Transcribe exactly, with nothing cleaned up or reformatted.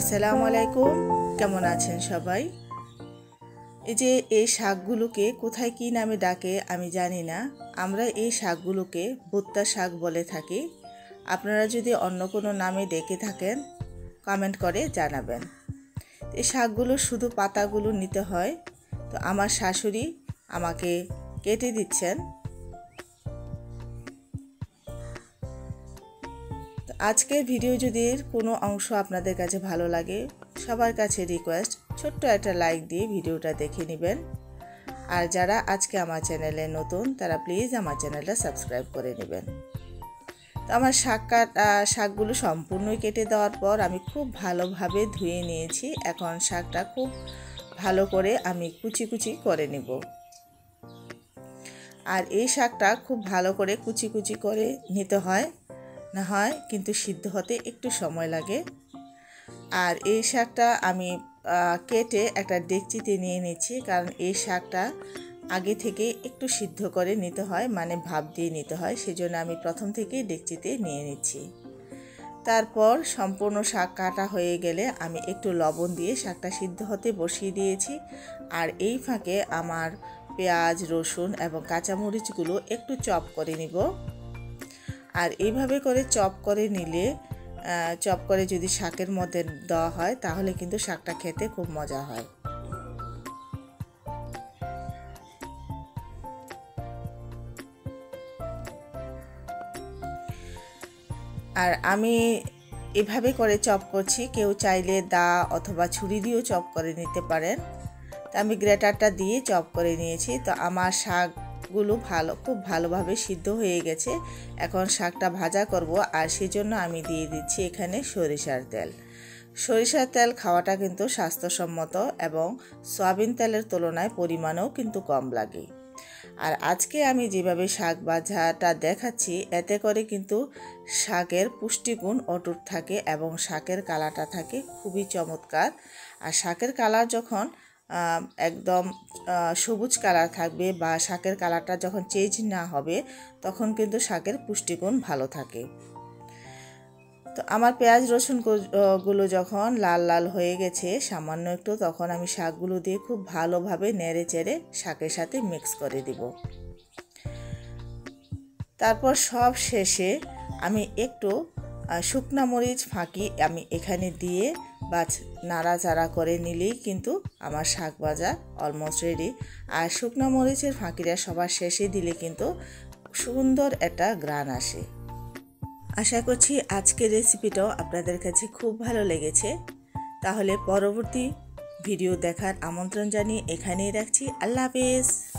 আসসালামু আলাইকুম, কেমন আছেন সবাই? এই যে এই শাকগুলোকে কোথায় কি নামে ডাকে আমি জানি না। আমরা এই শাকগুলোকে ভুট্টা শাক বলে থাকি। আপনারা যদি অন্য কোনো নামে ডেকে থাকেন কমেন্ট করে জানাবেন। এই শাকগুলো শুধু পাতাগুলো নিতে হয়। তো আমার শাশুড়ি আমাকে কেটে দিচ্ছেন। আজকের ভিডিও যদি কোনো অংশ আপনাদের কাছে ভালো লাগে, সবার কাছে রিকোয়েস্ট ছোট্ট একটা লাইক দিয়ে ভিডিওটা দেখে নেবেন। আর যারা আজকে আমার চ্যানেলে নতুন তারা প্লিজ আমার চ্যানেলটা সাবস্ক্রাইব করে নেবেন। তো আমার শাক কাটা শাকগুলো সম্পূর্ণই কেটে দেওয়ার পর আমি খুব ভালোভাবে ধুয়ে নিয়েছি। এখন শাকটা খুব ভালো করে আমি কুচি কুচি করে নেব। আর এই শাকটা খুব ভালো করে কুচি কুচি করে নিতে হয়, না হয় কিন্তু সিদ্ধ হতে একটু সময় লাগে। আর এই শাকটা আমি কেটে একটা ডেকচিতে নিয়ে নিচ্ছি, কারণ এই শাকটা আগে থেকে একটু সিদ্ধ করে নিতে হয়, মানে ভাপ দিয়ে নিতে হয়। সেজন্য আমি প্রথম থেকেই ডেকচিতে নিয়ে নিচ্ছি। তারপর সম্পূর্ণ শাক কাটা হয়ে গেলে আমি একটু লবণ দিয়ে শাকটা সিদ্ধ হতে বসিয়ে দিয়েছি। আর এই ফাঁকে আমার পেঁয়াজ, রসুন এবং কাঁচামরিচগুলো একটু চপ করে নিব। আর এইভাবে করে চপ করে নিলে চপ করে যদি শাকের মধ্যে দেওয়া হয় তাহলে কিন্তু শাকটা খেতে খুব মজা হয়। আর আমি এভাবে করে চপ করছি, কেউ চাইলে দা অথবা ছুরি দিয়েও চপ করে নিতে পারেন। তো আমি গ্রেটারটা দিয়ে চপ করে নিয়েছি। তো আমার শাকগুলো ভালো খুব ভালোভাবে সিদ্ধ হয়ে গেছে। এখন শাকটা ভাজা করব, আর সেজন্য আমি দিয়ে দিচ্ছি এখানে সরিষার তেল। সরিষার তেল খাওয়াটা কিন্তু স্বাস্থ্যসম্মত এবং সয়াবিন তেলের তুলনায় পরিমাণেও কিন্তু কম লাগে। আর আজকে আমি যেভাবে শাক ভাজাটা দেখাচ্ছি এতে করে কিন্তু শাকের পুষ্টিগুণ অটুট থাকে এবং শাকের কালারটা থাকে খুবই চমৎকার। আর শাকের কালার যখন একদম সবুজ কালার থাকবে বা শাকের কালারটা যখন চেঞ্জ না হবে তখন কিন্তু শাকের পুষ্টিগুণ ভালো থাকে। তো আমার পেঁয়াজ রসুন গুলো যখন লাল লাল হয়ে গেছে সামান্য একটু, তখন আমি শাকগুলো দিয়ে খুব ভালোভাবে নেড়ে চেড়ে শাকের সাথে মিক্স করে দিব। তারপর সব শেষে আমি একটু শুকনা মরিচ ফাঁকি আমি এখানে দিয়ে বা নাড়াচাড়া করে নিলেই কিন্তু আমার শাক ভাজা অলমোস্ট রেডি। আর শুকনা মরিচের ফাঁকিটা সবার শেষে দিলে কিন্তু সুন্দর একটা ঘ্রাণ আসে। আশা করছি আজকের রেসিপিটাও আপনাদের কাছে খুব ভালো লেগেছে। তাহলে পরবর্তী ভিডিও দেখার আমন্ত্রণ জানিয়ে এখানেই রাখছি। আল্লাহ হাফেজ।